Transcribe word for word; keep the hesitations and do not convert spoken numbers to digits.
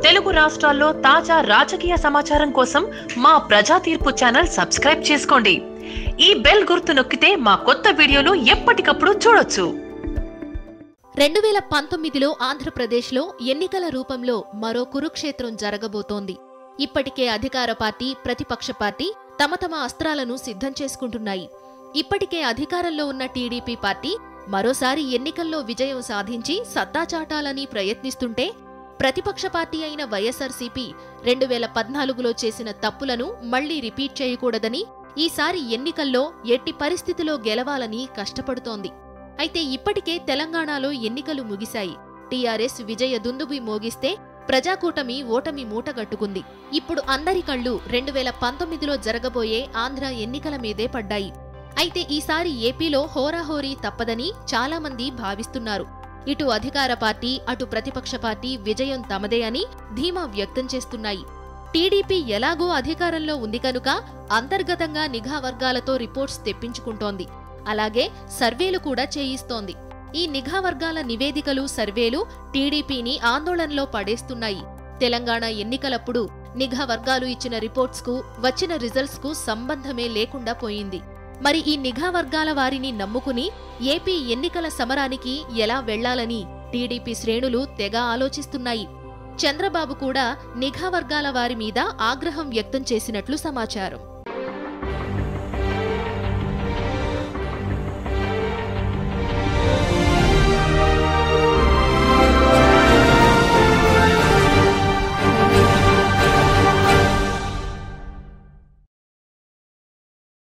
తెలుగు రాష్ట్రాల్లో తాజా రాజకీయ సమాచారం కోసం మా ప్రజా తీర్పు ఛానల్ సబ్స్క్రైబ్ చేసుకోండి. ఈ బెల్ గుర్తు నొక్కితే మా కొత్త వీడియోలు ఎప్పటికప్పుడు చూడొచ్చు. రెండు వేల పంతొమ్మిదిలో ఆంధ్రప్రదేశ్లో ఎన్నికల రూపంలో మరో కురుక్షేత్రం జరగబోతోంది. ఇప్పటికే అధికార పార్టీ, ప్రతిపక్ష పార్టీ తమ తమ అస్త్రాలను సిద్ధం చేసుకుంటున్నాయి. ఇప్పటికే అధికారంలో ఉన్న టీడీపీ పార్టీ మరోసారి ఎన్నికల్లో విజయం సాధించి సత్తా చాటాలని ప్రయత్నిస్తుంటే, ప్రతిపక్ష పార్టీ అయిన వైఎస్ఆర్సీపీ రెండు వేల పద్నాలుగులో చేసిన తప్పులను మళ్లీ రిపీట్ చేయకూడదని, ఈసారి ఎన్నికల్లో ఎట్టి పరిస్థితిలో గెలవాలని కష్టపడుతోంది. అయితే ఇప్పటికే తెలంగాణలో ఎన్నికలు ముగిశాయి. టీఆర్ఎస్ విజయ దుందుబి మోగిస్తే ప్రజాకూటమి ఓటమి మూటగట్టుకుంది. ఇప్పుడు అందరి కళ్లు రెండు వేల పంతొమ్మిదిలో జరగబోయే ఆంధ్ర ఎన్నికల మీదే పడ్డాయి. అయితే ఈసారి ఏపీలో హోరాహోరీ తప్పదని చాలామంది భావిస్తున్నారు. ఇటు అధికార పార్టీ, అటు ప్రతిపక్ష పార్టీ విజయం తమదే అని ధీమా వ్యక్తం చేస్తున్నాయి. టీడీపీ ఎలాగో అధికారంలో ఉంది కనుక అంతర్గతంగా నిఘా వర్గాలతో రిపోర్ట్స్ తెప్పించుకుంటోంది. అలాగే సర్వేలు కూడా చేయిస్తోంది. ఈ నిఘా వర్గాల నివేదికలు, సర్వేలు టీడీపీని ఆందోళనలో పడేస్తున్నాయి. తెలంగాణ ఎన్నికలప్పుడు నిఘా వర్గాలు ఇచ్చిన రిపోర్ట్స్ కు వచ్చిన రిజల్ట్స్ కు సంబంధమే లేకుండా పోయింది. మరి ఈ నిఘా వర్గాల వారిని నమ్ముకుని ఏపీ ఎన్నికల సమరానికి ఎలా వెళ్లాలని టీడీపీ శ్రేణులు తెగ ఆలోచిస్తున్నాయి. చంద్రబాబు కూడా నిఘా వర్గాల వారి మీద ఆగ్రహం వ్యక్తం చేసినట్లు సమాచారం.